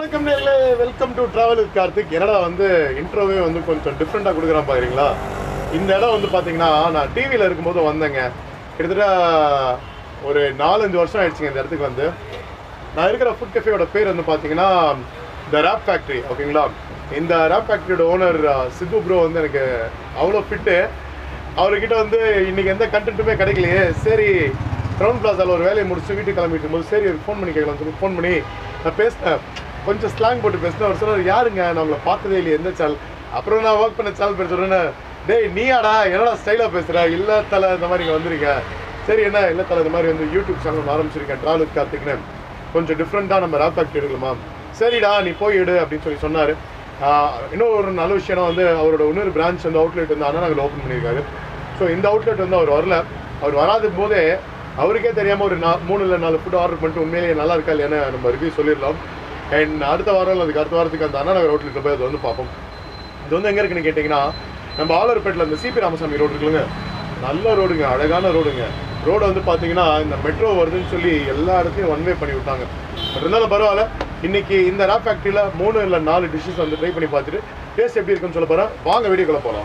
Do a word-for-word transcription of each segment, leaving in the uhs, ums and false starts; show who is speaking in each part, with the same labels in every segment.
Speaker 1: Welcome to welcome to travel with Karthik. என்னடா வந்து இன்ட்ரோவே வந்து கொஞ்சம் டிஃபரெண்டா குடுக்குறான் பாக்குறீங்களா? இந்த இடம் வந்து பாத்தீங்கன்னா நான் டிவில இருக்கும்போது வந்தேங்க. கிட்டத்தட்ட ஒரு நாலு அஞ்சு வருஷம் ஆயிடுச்சுங்க இந்த இடத்துக்கு வந்து. நான் இருக்கிற ஃபுட் கஃபேயோட பேர் வந்து பாத்தீங்கன்னா The Wrap Factorie, ஓகேங்களா? இந்த Wrap Factorieயோட ஓனர் சித்து ப்ரோ வந்து எனக்கு அவ்வளோ ஃபிட்டு. அவர்கிட்ட வந்து இன்னைக்கு எந்த கண்டென்ட்டுமே கிடைக்கலையே. சரி கிரவுண்ட் பிளாஸால ஒரு வேலையை முடிச்சு வீட்டுக்கு கிளம்பிட்டு இருக்கும்போது சரி ஃபோன் பண்ணி கேட்கலாம்னு சொல்லி ஃபோன் பண்ணி நான் பேசினேன். கொஞ்சம் ஸ்லாங் போட்டு பேசினேன். அவர் சொன்னார் யாருங்க நான் உங்களை பார்த்ததே இல்லையே எந்த சேனல். அப்புறம் நான் ஒர்க் பண்ண சேனல் பேர் சொல்கிறேன்னு டேய் நீயாடா என்னடா ஸ்டைலாக பேசுகிற இல்லை தலை இந்த மாதிரி இங்கே வந்திருக்கேன். சரி என்ன இல்லை தலை இந்த மாதிரி வந்து யூடியூப் சேனல் ஆரம்பிச்சிருக்கேன் ட்ராவல் வித் கார்த்திக்னு கொஞ்சம் டிஃப்ரெண்ட்டாக நம்ம ராப் ஃபேக்டரி எடுக்கலாமா. சரிடா நீ போய் எடு அப்படின்னு சொல்லி சொன்னார். இன்னும் ஒரு நல்ல விஷயம் வந்து அவரோட இன்னொரு பிரான்ச் வந்து அவுட்லெட் வந்து அண்ணா நகரில் ஓப்பன் பண்ணியிருக்காரு. ஸோ இந்த அவுட்லெட் வந்து அவர் வரல. அவர் வராத போதே அவருக்கே தெரியாமல் ஒரு நா மூணு இல்லை நாலு ஃபுட் ஆர்டர் பண்ணிட்டு உண்மையிலேயே நல்லா இருக்கா இல்லையான்னு நம்ம ரிவ்யூ சொல்லிடலாம். அண்ட் அடுத்த வாரம் அதுக்கு அடுத்த வாரத்துக்கு அந்த அண்ணா நகர் அவுட்லெட்டில் போய் அதை வந்து பார்ப்போம். இது வந்து எங்கே இருக்குன்னு கேட்டிங்கன்னா நம்ம ஆலர்பேட்டில் இந்த சிபி ராமசாமி ரோடு இருக்குல்லுங்க, நல்ல ரோடுங்க, அழகான ரோடுங்க. ரோடு வந்து பார்த்தீங்கன்னா இந்த மெட்ரோ வருதுன்னு சொல்லி எல்லா இடத்தையும் ஒன் வே பண்ணி விட்டாங்க. பட் இருந்தாலும் பரவாயில்ல. இன்றைக்கி இந்த ராப் ஃபேக்ட்ரியில் மூணு இல்லை நாலு டிஷ்ஷஸ் வந்து ட்ரை பண்ணி பார்த்துட்டு டேஸ்ட் எப்படி இருக்குன்னு சொல்ல போகிறேன். வாங்க வீடியோக்குள்ளே போகலாம்.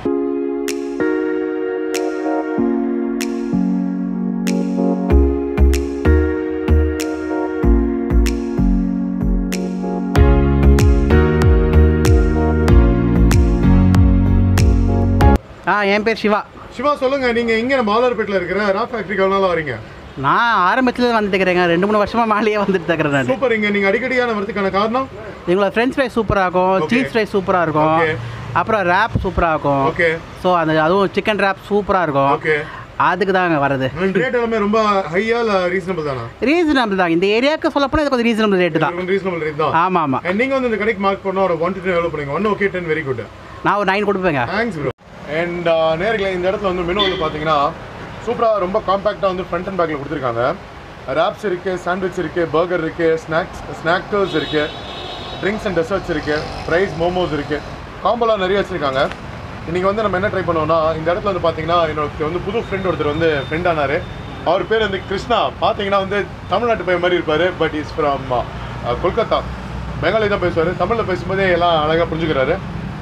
Speaker 2: ஆ என் பேர் சிவா.
Speaker 1: சிவா சொல்லுங்கள், நீங்கள் இங்கே நம்ம ஆலர்பேட்டில் இருக்கிற ராப் ஃபேக்ட்ரிக்கு எவ்வளோ நாள் வரீங்க?
Speaker 2: நான் ஆரம்பத்தில் வந்துட்டு இருக்கிறேங்க, ரெண்டு மூணு வருஷமாக மேலேயே வந்துட்டு இருக்கிறேன் நான்.
Speaker 1: சூப்பர். இங்கே நீங்கள் அடிக்கடியான வரதுக்கான காரணம்
Speaker 2: எங்களோட ஃப்ரெஞ்ச் ஃப்ரை சூப்பராக இருக்கும், சீஸ் ஃப்ரை சூப்பராக இருக்கும், அப்புறம் ரேப் சூப்பராக இருக்கும்.
Speaker 1: ஓகே.
Speaker 2: ஸோ அந்த அதுவும் சிக்கன் ரேப் சூப்பராக இருக்கும்.
Speaker 1: ஓகே.
Speaker 2: அதுக்கு தாங்க வருது.
Speaker 1: ரேட் எல்லாமே ரொம்ப ஹையா இல்லை ரீசனபிள் தானா?
Speaker 2: ரீசனபிள் தான். இந்த ஏரியாவுக்கு சொல்ல போனால் இது கொஞ்சம் ரீசனபிள் ரேட்டு தான்.
Speaker 1: ரீசனபிள் ரேட் தான்.
Speaker 2: ஆமாம் ஆமாம்.
Speaker 1: நீங்கள் வந்து இந்த கடைக்கு மார்க் பண்ணால் ஒரு ஒன் டு டென் எவ்வளோ பண்ணுங்க? One okay ten very good.
Speaker 2: நான் ஒரு நைன் கொடுப்பேங்க.
Speaker 1: Thanks bro. அண்ட் நேரில் இந்த இடத்துல வந்து மெனு வந்து பார்த்தீங்கன்னா சூப்பராக ரொம்ப காம்பேக்டாக வந்து ஃப்ரண்ட் அண்ட் பேக்கில் கொடுத்துருக்காங்க. ரேப்ஸ் இருக்குது, சாண்ட்விச் இருக்குது, பர்கர் இருக்குது, ஸ்நாக்ஸ் ஸ்நாக்கர்ஸ் இருக்குது, ட்ரிங்க்ஸ் அண்ட் டெசர்ட்ஸ் இருக்குது, ஃப்ரைஸ் மோமோஸ் இருக்குது, காம்போலாம் நிறைய வச்சுருக்காங்க. இன்றைக்கி வந்து நம்ம என்ன ட்ரை பண்ணுவோம்னா இந்த இடத்துல வந்து பார்த்தீங்கன்னா என்னோட வந்து புது ஃப்ரெண்ட் ஒருத்தர் வந்து ஃப்ரெண்ட் ஆனார். அவர் பேர் வந்து கிருஷ்ணா. பார்த்தீங்கன்னா வந்து தமிழ்நாட்டு பையன் மாதிரி இருப்பார். But is from Kolkata. Bengali தான் பேசுவார். தமிழில் பேசும்போதே எல்லாம் அழகாக புரிஞ்சுக்கிறாரு.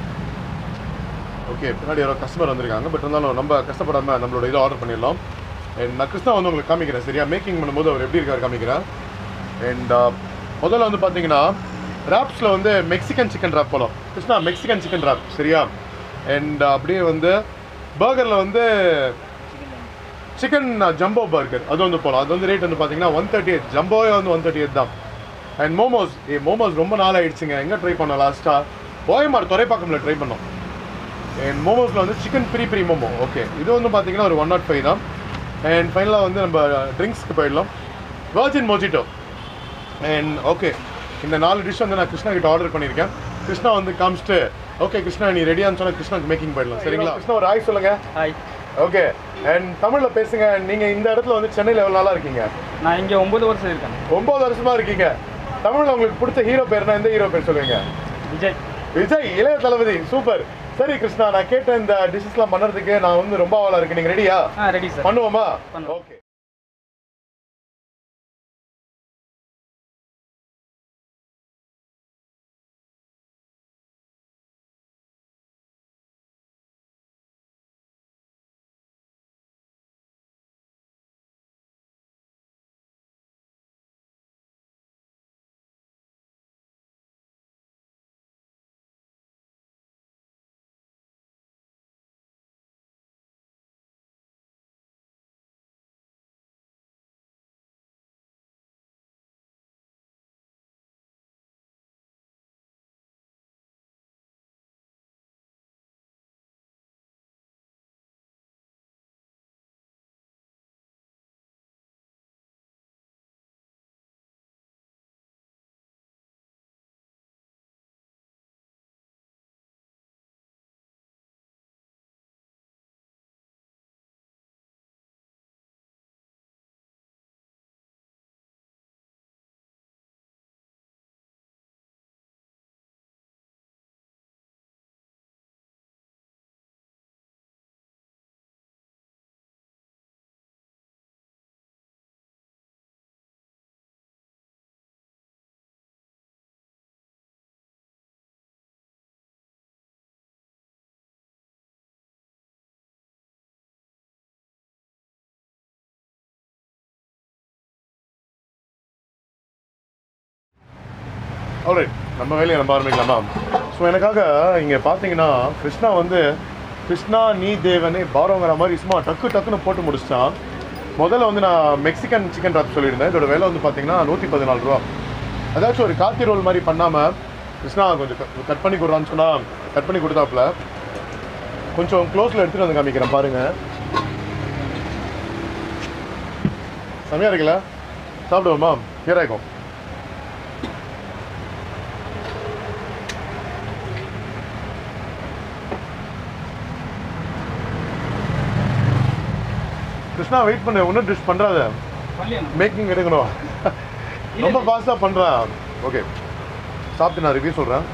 Speaker 1: ஓகே, பின்னாடி யாரோ கஸ்டமர் வந்திருக்காங்க. பட் இருந்தாலும் நம்ம கஷ்டப்படாமல் நம்மளோட இதை ஆர்டர் பண்ணிடலாம். அண்ட் நான் கிருஷ்ணா வந்து உங்களுக்கு காமிக்கிறேன் சரியா. மேக்கிங் பண்ணும்போது அவர் எப்படி இருக்காரு காமிக்கிறேன். அண்ட் முதல்ல வந்து பார்த்தீங்கன்னா ராப்ஸில் வந்து மெக்சிகன் சிக்கன் ராப் போகலாம். கிருஷ்ணா மெக்சிகன் சிக்கன் ராப் சரியா. அண்ட் அப்படியே வந்து பர்கரில் வந்து சிக்கன் ஜம்போ பர்கர் அது வந்து போகலாம். அது வந்து ரேட் வந்து பார்த்தீங்கன்னா ஒன் தேர்ட்டி எயிட் ஜம்போவே வந்து ஒன் தேர்ட்டி எயிட் தான். அண்ட் மோமோஸ் ஏ மோமோஸ் ரொம்ப நாள் ஆகிடுச்சுங்க. எங்கே ட்ரை பண்ணோம் லாஸ்ட்டாக? ஓஎம்ஆர் துறைப்பாக்கமில் ட்ரை பண்ணோம். அண்ட் மோமோஸில் வந்து chicken peri peri momo. Okay, இது வந்து பார்த்தீங்கன்னா ஒரு ஒன் நாட் ஃபைவ் தான். அண்ட் ஃபைனலாக வந்து நம்ம ட்ரிங்க்ஸ்க்கு போயிடலாம். Virgin mojito. அண்ட் ஓகே, இந்த நாலு டிஷ் வந்து நான் கிருஷ்ணா கிட்ட ஆர்டர் பண்ணியிருக்கேன். கிருஷ்ணா வந்து காமிச்சிட்டு ஓகே கிருஷ்ணா நீ ரெடியான்னு சொன்னால் கிருஷ்ணாக்கு மேக்கிங் போயிடலாம் சரிங்களா. கிருஷ்ணா ஒரு ஹாய் சொல்லுங்கள்.
Speaker 3: ஹாய்.
Speaker 1: ஓகே. அண்ட் தமிழில் பேசுங்க. நீங்கள் இந்த இடத்துல வந்து சென்னையில் எவ்வளோ நாளாக இருக்கீங்க?
Speaker 3: நான் இங்கே ஒம்பது வருஷம் இருக்கேன்.
Speaker 1: ஒம்பது வருஷமாக இருக்கீங்க. தமிழில் உங்களுக்கு பிடிச்ச ஹீரோ பேர்னா எந்த ஹீரோ பேர் சொல்லுவீங்க?
Speaker 3: விஜய்.
Speaker 1: விஜய், இளைய தளபதி. சூப்பர். சரி கிருஷ்ணா, நான் கேட்ட இந்த டிஷ்ஷஸ்லாம் பண்ணுறதுக்கு நான் வந்து ரொம்ப ஆவலாக இருக்கேன். நீங்கள் ரெடியா?
Speaker 3: ஆ ரெடி சார்.
Speaker 1: பண்ணுவோமா? ஓகே. ஆல்ரைட், நம்ம வேலையை நம்ம ஆரம்பிக்கலாமா? ஸோ எனக்காக இங்கே பார்த்தீங்கன்னா கிருஷ்ணா வந்து கிருஷ்ணா நீ தேவனே பாரோங்கிற மாதிரி சும்மா டக்கு டக்குன்னு போட்டு முடிச்சிட்டான். முதல்ல வந்து நான் மெக்சிகன் சிக்கன் ராப் சொல்லியிருந்தேன். இதோட விலை வந்து பார்த்தீங்கன்னா நூற்றி பதினாலு ரூபா. அதாச்சும் ஒரு காத்தி ரோல் மாதிரி பண்ணாமல் கிருஷ்ணா கொஞ்சம் கட் பண்ணி கொடுறான்னு சொன்னால் கட் பண்ணி கொடுத்தாப்புல. கொஞ்சம் க்ளோஸில் எடுத்துகிட்டு வந்து காமிக்கிறேன் பாருங்கள். செம்மையாக இருக்குல்ல? சாப்பிடுவோமா? ஹியராகும். கிருஷ்ணா வெயிட் பண்ணு, ஒன்றும் டிஷ் பண்ணுறாத, மேக்கிங் எடுக்கணும். ரொம்ப ஃபாஸ்ட்டாக பண்ணுறேன். ஓகே, சாப்பிட்டு நான் ரிவ்யூ சொல்கிறேன்.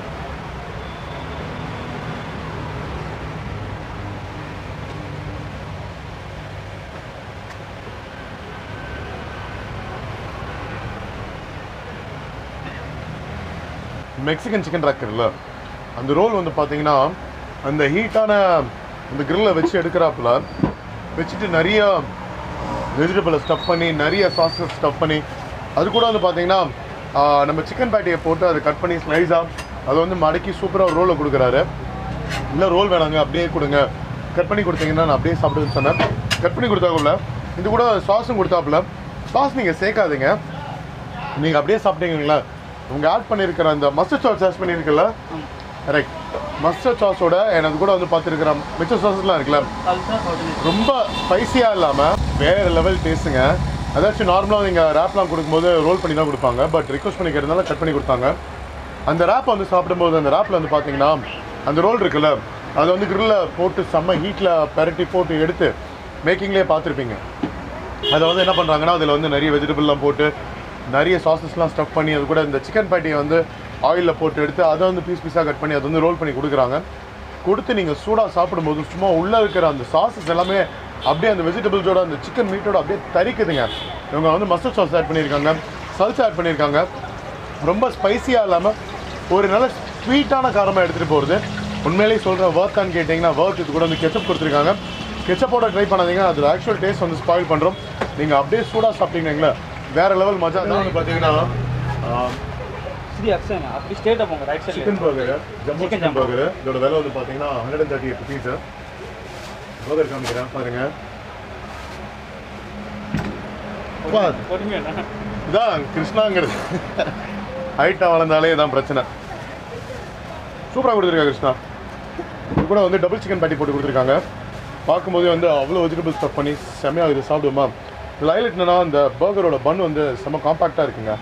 Speaker 1: மெக்சிகன் சிக்கன் ராக் இருக்குல்ல, அந்த ரோல் வந்து பார்த்தீங்கன்னா அந்த ஹீட்டான அந்த கிரில்லை வச்சு எடுக்கிறாப்புல வச்சுட்டு நிறைய வெஜிடபிளை ஸ்டஃப் பண்ணி நிறைய சாஸஸ் ஸ்டஃப் பண்ணி அது கூட வந்து பார்த்தீங்கன்னா நம்ம சிக்கன் பேட்டியை போட்டு அதை கட் பண்ணி ஸ்லைஸாக அதை வந்து மடக்கி சூப்பராக ரோலை கொடுக்குறாரு. இல்லை ரோல் வேணாங்க அப்படியே கொடுங்க, கட் பண்ணி கொடுத்தீங்கன்னா நான் அப்படியே சாப்பிடுன்னு சொன்னேன். கட் பண்ணி கொடுத்தாக்குள்ள இது கூட சாஸும் கொடுத்தாப்புல. சாஸ் நீங்கள் சேர்க்காதீங்க, நீங்கள் அப்படியே சாப்பிட்டீங்களா. உங்க ஆட் பண்ணியிருக்கிற அந்த மஸ்டர்ட் சாஸ் ஆட் பண்ணியிருக்கல, கரெக்ட், மஸ்டர்ட் சாஸோட எனக்கு கூட வந்து பார்த்துருக்கிற மிச்ச சாஸஸ்லாம் இருக்குல்ல, ரொம்ப ஸ்பைஸியாக இல்லாமல் வேறு லெவல் டேஸ்ட்டுங்க. அதாச்சும் நார்மலாக நீங்கள் ரேப்லாம் கொடுக்கும்போது ரோல் பண்ணி தான் கொடுப்பாங்க, பட் ரிக்வஸ்ட் பண்ணி கேட்டதுனால கட் பண்ணி கொடுத்தாங்க. அந்த ரேப்பை வந்து சாப்பிடும்போது அந்த ரேப்பில் வந்து பார்த்தீங்கன்னா அந்த ரோல் இருக்குல்ல, அதை வந்து கிரில்லில் போட்டு செம்ம ஹீட்டில் பெரட்டி போட்டு எடுத்து மேக்கிங்லேயே பார்த்துருப்பீங்க. அதை வந்து என்ன பண்ணுறாங்கன்னா அதில் வந்து நிறைய வெஜிடபிள்லாம் போட்டு நிறைய சாஸஸ்லாம் ஸ்டஃப் பண்ணி அது கூட இந்த சிக்கன் பேட்டியை வந்து ஆயிலில் போட்டு எடுத்து அதை வந்து பீஸ் பீஸாக கட் பண்ணி அதை வந்து ரோல் பண்ணி கொடுக்குறாங்க. கொடுத்து நீங்கள் சூடாக சாப்பிடும்போது சும்மா உள்ளே இருக்கிற அந்த சாஸஸ் எல்லாமே அப்படியே அந்த வெஜிடபிள்ஸோட அந்த சிக்கன் மீட்டோட அப்படியே தரிக்குதுங்க. இவங்க வந்து மஸ்டர்ட் சாஸ் ஆட் பண்ணியிருக்காங்க, சல்சா ஆட் பண்ணியிருக்காங்க. ரொம்ப ஸ்பைஸியாக இல்லாமல் ஒரு நல்ல ஸ்வீட்டான காரமாக எடுத்துகிட்டு போகிறது. உண்மையிலேயே சொல்கிறேன், வர்த்தான்னு கேட்டிங்கன்னா வர்த். இது கூட வந்து கெச்சப் கொடுத்துருக்காங்க. கெச்சப்போட ட்ரை பண்ணாதீங்க, அது ஆக்சுவல் டேஸ்ட் வந்து ஸ்பாயில் பண்ணுறோம். நீங்கள் அப்படியே சூடாக சாப்பிட்டீங்களா வேறு லெவல் மஜா. அதான் வந்து பார்த்தீங்கன்னா
Speaker 3: அப்படி ஸ்டேட்டாக போங்க right side
Speaker 1: chicken burger, jumbo chicken burger. இதோட விலை வந்து பார்த்தீங்கன்னா hundred and thirty eight rupees. Burger காமிக்கிறேன் பாருங்க. இதான் கிருஷ்ணாங்கிறது. ஹைட்டாக வளர்ந்தாலே இதான் பிரச்சனை. சூப்பராக கொடுத்துருக்காங்க கிருஷ்ணா. இது கூட வந்து டபுள் சிக்கன் பேட்டி போட்டு கொடுத்துருக்காங்க. பார்க்கும்போதே வந்து அவ்வளோ வெஜிடபிள் ஸ்டஃப் பண்ணி செம்மையாக இது சாப்பிடுமா. இதில் ஹைலைட் என்னன்னா இந்த பர்கரோட பன் வந்து செம்ம காம்பாக்டாக இருக்குங்க.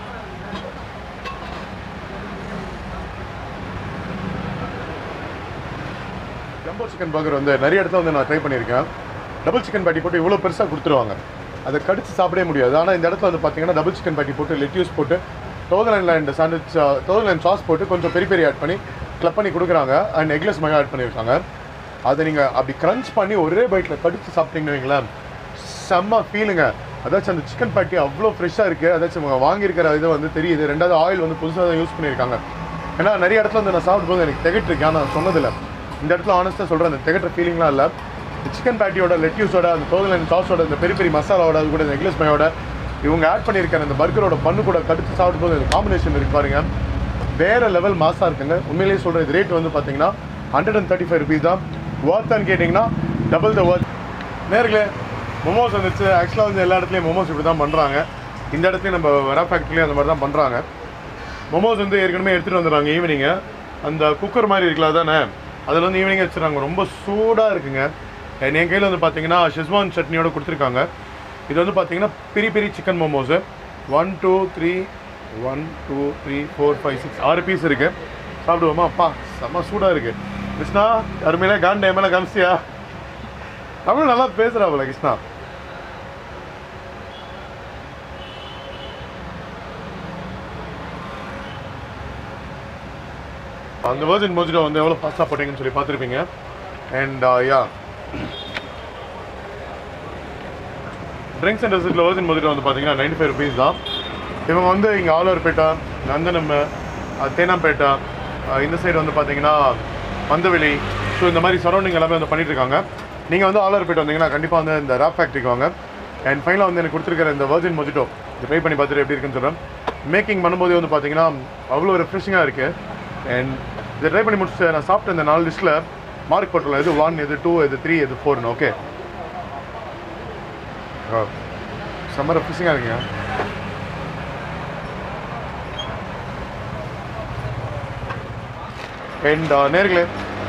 Speaker 1: ஜம்போ சிக்கன் பர்கர் வந்து நிறைய இடத்துல வந்து நான் ட்ரை பண்ணியிருக்கேன். டபுள் சிக்கன் பேட்டி போட்டு இவ்வளோ பெருசாக கொடுத்துருவாங்க, அதை கடிச்சு சாப்பிடவே முடியாது. ஆனால் இந்த இடத்துல வந்து பார்த்தீங்கன்னா டபுள் சிக்கன் பேட்டி போட்டு லெட்யூஸ் போட்டு thousand island sandwich thousand island sauce போட்டு கொஞ்சம் பெரிய பெரிய ஆட் பண்ணி கிளப் பண்ணி கொடுக்குறாங்க. அண்ட் எக்லெஸ் மகா ஆட் பண்ணியிருக்காங்க. அதை நீங்கள் அப்படி க்ரன்ச் பண்ணி ஒரே பைட்டில் கடிச்சு சாப்பிட்டீங்கன்னு வைங்களேன், செம்ம ஃபீலுங்க. அதாச்சும் அந்த சிக்கன் பேட்டி அவ்வளோ ஃப்ரெஷ்ஷாக இருக்குது. அதாச்சும் வாங்கியிருக்கிற இது வந்து தெரியுது. ரெண்டாவது ஆயில் வந்து புதுசாக தான் யூஸ் பண்ணியிருக்காங்க. ஏன்னா நிறைய இடத்துல வந்து நான் சாப்பிடும்போது எனக்கு திகட்டிருக்கு, ஆனால் நான் சொன்னதில்லை. இந்த இடத்துல ஆனஸ்ட்டாக சொல்கிறேன், அந்த திகட்டுற ஃபீலிங்லாம் இல்லை. சிக்கன் பேட்டியோட லெட்யூஸோட அந்த தோதலைன் சாஸோட இந்த பெரிய பெரிய மசாலாவோட அது கூட இந்த எக்லெஸ் மயோட இவங்க ஆட் பண்ணியிருக்கிற அந்த பர்கரோட பண்ணு கூட கடிச்சு சாப்பிடும்போது அந்த காம்பினேஷன் இருக்கு பாருங்க, வேறு லெவல் மாசாக இருக்குங்க. உண்மையிலேயே சொல்கிறேன், இது ரேட் வந்து பார்த்தீங்கன்னா hundred and thirty five rupees தான். ஒர்த்தான்னு கேட்டிங்கன்னா டபுள் த ஒர்த். நேர்களே மோமோஸ் வந்துச்சு. ஆக்சுவலாக வந்து எல்லா இடத்துலையும் மோமோஸ் இப்படி தான் பண்ணுறாங்க. இந்த இடத்துலையும் நம்ம Wrap Factorie அந்த மாதிரி தான் பண்ணுறாங்க. மோமோஸ் வந்து ஏற்கனவே எடுத்துகிட்டு வந்துடுறாங்க ஈவினிங்கு. அந்த குக்கர் மாதிரி இருக்குல்ல தானே, அதில் வந்து ஈவினிங்கே வச்சுருக்காங்க. ரொம்ப சூடாக இருக்குங்க. என் கையில் வந்து பார்த்தீங்கன்னா ஷெஸ்வான் சட்னியோட கொடுத்துருக்காங்க. இது வந்து பார்த்தீங்கன்னா peri peri chicken momos. One two three one two three four five six ஆறு பீஸ் இருக்குது. சாப்பிடுவோமா? அப்பா செம்ம சூடாக இருக்குது. கிருஷ்ணா அருமையில கான் டைம் எல்லாம் காமிச்சியா? தமிழ் நல்லா பேசுகிறாப்புல கிருஷ்ணா. அந்த வெர்ஜின் மோஜிட்டோ வந்து எவ்வளோ ஃபாஸ்ட்டாக போட்டிங்கன்னு சொல்லி பார்த்துருப்பீங்க. அண்ட் யா ட்ரிங்க்ஸ் அண்ட் ரெசிட்டில் வெர்ஜின் மோஜிட்டோ வந்து பார்த்தீங்கன்னா நைன்டி ஃபைவ் ருபீஸ் தான். இவங்க வந்து இங்கே ஆழ்வார்பேட்டா, நந்தனம், தேனாம்பேட்டா, இந்த சைடு வந்து பார்த்தீங்கன்னா மந்தவெளி, ஸோ இந்த மாதிரி சரௌண்டிங் எல்லாமே வந்து பண்ணிட்டுருக்காங்க. நீங்கள் வந்து ஆழ்வார்பேட்டை வந்தீங்கன்னா கண்டிப்பாக வந்து இந்த Wrap Factorie வாங்க. அண்ட் ஃபைனலாக வந்து எனக்கு கொடுத்துருக்கிற இந்த வெர்ஜின் மோஜிட்டோ இது ட்ரை பண்ணி பார்த்துட்டு எப்படி இருக்குன்னு சொல்கிறேன். மேக்கிங் பண்ணும்போதே வந்து பார்த்தீங்கன்னா அவ்வளோ ரெஃப்ரெஷிங்காக இருக்குது. அண்ட் இதை ட்ரை பண்ணி முடிச்சுட்டு நான் சாப்பிட்ட இந்த நாலு டிஷ்ஷில் மார்க் போட்டுடலாம். எது ஒன், எது டூ, எது த்ரீ, எது ஃபோர்னு. ஓகே, செம்ம ரெஃப்ரெஷிங்காக இருக்குங்க. அண்ட் நேர்களே,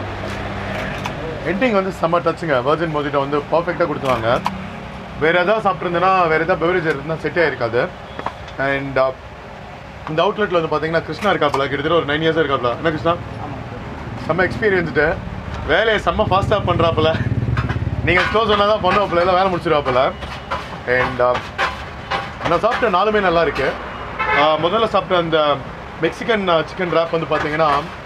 Speaker 1: எண்டிங் வந்து செம்ம டச்சுங்க. வர்ஜின் மொஜிட்டோ வந்து பர்ஃபெக்டாக கொடுத்துவாங்க. வேறு எதாவது சாப்பிட்ருந்தேன்னா வேறு எதாவது பெவரேஜ் இருந்தால் செட்டே இருக்காது. அண்ட் இந்த அவுட்லெட்டில் வந்து பார்த்தீங்கன்னா கிருஷ்ணா இருக்காப்புல, கிட்டத்தட்ட ஒரு நைன் இயர்ஸாக இருக்காப்புல. என்ன கிருஷ்ணா, செம்ம எக்ஸ்பீரியன்ஸ்ட்டு, வேலையை செம்ம ஃபாஸ்ட்டாக பண்ணுறாப்புல. நீங்கள் ஸ்லோ சொன்னால் தான் பண்ணுவாப்புல, எல்லாம் வேலை முடிச்சிருவாப்புல. அண்ட் நான் சாப்பிட்ட நாலுமே நல்லா இருக்குது. முதல்ல சாப்பிட்ட அந்த மெக்சிகன் சிக்கன் ரேப் வந்து பார்த்தீங்கன்னா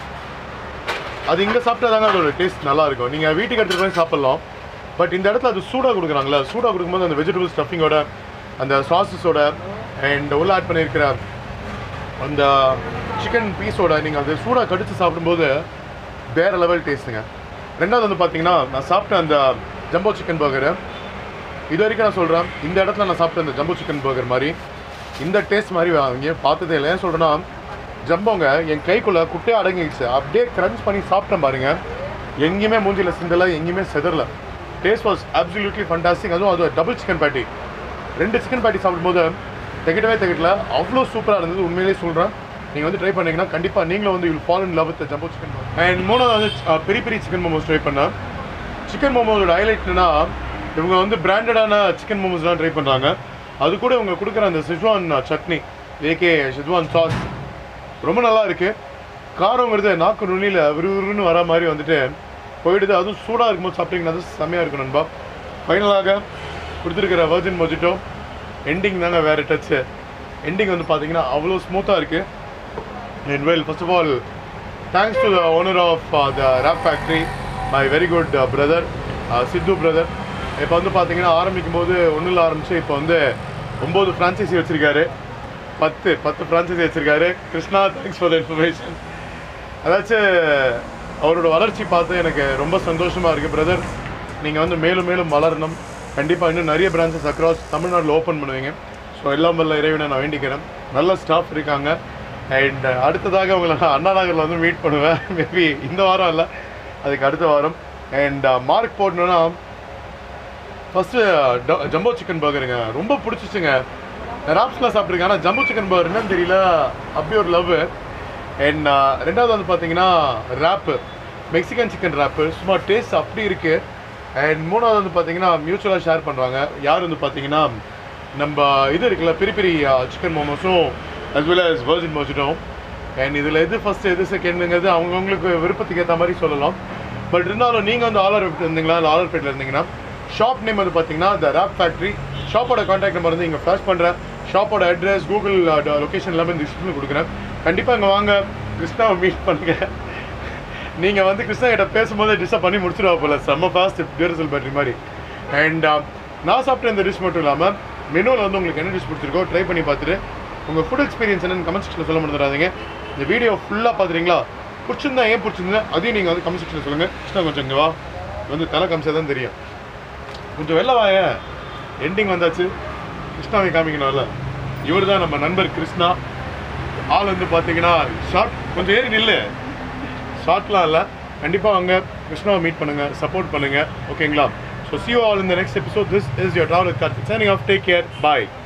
Speaker 1: அது இங்கே சாப்பிட்டா தாங்க அதோட டேஸ்ட் நல்லாயிருக்கும். நீங்கள் வீட்டுக்கு எடுத்துகிட்டு போய் சாப்பிட்லாம். பட் இந்த இடத்துல அது சூடாக கொடுக்குறாங்களே, சூடாக கொடுக்கும்போது அந்த வெஜிடபிள் ஸ்டஃபிங்கோட அந்த சாஸஸோட அண்ட் உள்ள ஆட் பண்ணியிருக்கிற அந்த சிக்கன் பீஸோட நீங்கள் அது சூடாக கடித்து சாப்பிடும்போது வேறு லெவல் டேஸ்ட்டுங்க. ரெண்டாவது வந்து பார்த்தீங்கன்னா நான் சாப்பிட்ட அந்த ஜம்போ சிக்கன் பர்கரு, இது வரைக்கும் நான் சொல்கிறேன், இந்த இடத்துல நான் சாப்பிட்ட அந்த ஜம்போ சிக்கன் பர்கர் மாதிரி இந்த டேஸ்ட் மாதிரி வாங்கி பார்த்ததே இல்லை. ஏன் சொல்கிறேன்னா, ஜம்போங்க என் கைக்குள்ளே குட்டையாக அடங்கிடுச்சு. அப்படியே க்ரன்ச் பண்ணி சாப்பிட்டேன் பாருங்க, எங்கேயுமே மூஞ்சியில் சிந்தலை, எங்கேயுமே செதறல. Taste was absolutely fantastic. அதுவும் அது டபுள் சிக்கன் பேட்டி, ரெண்டு சிக்கன் பேட்டி சாப்பிடும்போது திகட்டவே திகட்டல, அவ்வளோ சூப்பராக இருந்தது. உண்மையிலேயே சொல்கிறேன், நீங்கள் வந்து ட்ரை பண்ணிங்கன்னா கண்டிப்பாக நீங்களும் வந்து you'll fall in love with jumbo chicken. And மூணாவது வந்து peri peri chicken momos try பண்ணேன். சிக்கன் மோமோஸோட ஹைலைட்னா இவங்க வந்து பிராண்டடான சிக்கன் மோமோஸ்லாம் ட்ரை பண்ணுறாங்க. அது கூட இவங்க கொடுக்குற அந்த schezwan chutney, AK schezwan sauce ரொம்ப நல்லா இருக்குது. காரங்கிறது நாக்கு நுனியில் விறுவிறுன்னு வர மாதிரி வந்துட்டு போயிடுது. அதுவும் சூடாக இருக்கும்போது சாப்பிட்டீங்கன்னா அது செம்மையாக இருக்கும் நண்பா. ஃபைனலாக கொடுத்துருக்கிற வர்ஜின் மொஜிட்டோ எண்டிங் தாங்க வேறு டச்சு. எண்டிங் வந்து பார்த்தீங்கன்னா அவ்வளோ ஸ்மூத்தாக இருக்குது. And well, first of all thanks to the owner of the rape factory, my very good brother Sidhu brother. இப்போ வந்து பார்த்தீங்கன்னா ஆரம்பிக்கும் போது ஒன்றில் ஆரம்பித்து இப்போ வந்து ஒம்பது ஃப்ரான்ச்சைஸி வச்சுருக்காரு, பத்து பத்து ஃப்ரான்ச்சைஸி வச்சுருக்காரு. Krishna, thanks for the information. அதாச்சும் அவரோட வளர்ச்சி பார்த்து எனக்கு ரொம்ப சந்தோஷமாக இருக்குது. பிரதர், நீங்கள் வந்து மேலும் மேலும் வளரணும். கண்டிப்பாக இன்னும் நிறைய பிரான்ச்சஸ் அக்ராஸ் தமிழ்நாட்டில் ஓப்பன் பண்ணுவீங்க. ஸோ எல்லாம் வல்ல இறைவனை நான் வேண்டிக்கிறேன். நல்ல ஸ்டாஃப் இருக்காங்க. அண்ட் அடுத்ததாக உங்களை நான் அண்ணா நகரில் வந்து மீட் பண்ணுவேன். மேபி இந்த வாரம் இல்லை, அதுக்கு அடுத்த வாரம். அண்ட் மார்க் போடணுன்னா ஃபஸ்ட்டு ஜம்போ சிக்கன் பர்கருங்க ரொம்ப பிடிச்சிச்சுங்க. ராப்ஸ்லாம் சாப்பிட்ருக்கேன், ஆனால் ஜம்போ சிக்கன் பர்கர் என்னன்னு தெரியல, அப்படி ஒரு லவ். அண்ட் ரெண்டாவது வந்து பார்த்தீங்கன்னா ரேப்பு, மெக்சிகன் சிக்கன் ரேப்பு, சும்மா டேஸ்ட் அப்படி இருக்குது. அண்ட் மூணாவது வந்து பார்த்தீங்கன்னா மியூச்சுவலாக ஷேர் பண்ணுறாங்க. யார் வந்து பார்த்தீங்கன்னா நம்ம இது இருக்குல்ல பெரி சிக்கன் மோமோஸும் as well as virgin mojito. And இதில் எது ஃபஸ்ட்டு எது செகண்டுங்கிறது அவங்கவுங்களுக்கு விருப்பத்துக்கு ஏற்ற மாதிரி சொல்லலாம். பட் இருந்தாலும் நீங்கள் வந்து ஆலர்பேட் இருந்தீங்களா, இல்லை ஆலர்பேட்டில் இருந்தீங்கன்னா ஷாப் நேம் வந்து பார்த்தீங்கன்னா த ரேப் ஃபேக்ட்ரி. ஷாப்போட கான்டாக்ட் நம்பர் வந்து இங்கே ஃப்ளாஷ் பண்ணுறேன். ஷாப்போட அட்ரஸ், கூகுள் லொக்கேஷன் எல்லாமே இந்த டிஸ்கிரிப்ஷனில் கொடுக்குறேன். கண்டிப்பாக இங்கே வாங்க, கிருஷ்ணாவை மீட் பண்ணுங்கள். நீங்கள் வந்து கிருஷ்ணா கிட்ட பேசும்போது டிஷ்ஷாக பண்ணி முடிச்சிடுவா போல், செம்ம ஃபாஸ்ட் டியூரசல் பேட்டரி மாதிரி. அண்ட் நான் சாப்பிட்ட இந்த டிஷ் மட்டும் இல்லாமல் மெனுவில் வந்து உங்களுக்கு என்ன டிஷ் பிடிச்சிருக்கோ ட்ரை பண்ணி பார்த்துட்டு உங்கள் ஃபுட் எக்ஸ்பீரியன்ஸ் என்னென்னு கமெண்ட் செக்ஷனில் சொல்ல முடியாதீங்க. இந்த வீடியோ ஃபுல்லாக பார்த்துறீங்களா, பிடிச்சிருந்தா ஏன் பிடிச்சிருந்தா அதையும் நீங்கள் வந்து கமெண்ட் செக்ஷனில் சொல்லுங்கள். கிருஷ்ணா கொஞ்சம் இங்கே வா, வந்து தலை காமிச்சா தான் தெரியும். கொஞ்சம் வெளில வாங்க, எண்டிங் வந்தாச்சு, கிருஷ்ணாவை காமிக்கணும்ல. இவர் தான் நம்ம நண்பர் கிருஷ்ணா. ஆள் வந்து பார்த்தீங்கன்னா ஷார்ட் கொஞ்சம் ஏறி நில்லு, ஷார்ட்லாம் இல்லை. கண்டிப்பாக வாங்க, கிருஷ்ணாவை மீட் பண்ணுங்கள், சப்போர்ட் பண்ணுங்கள். ஓகேங்களா? So see you all in the next episode. This is your travel with Karthik signing off. Take care. Bye.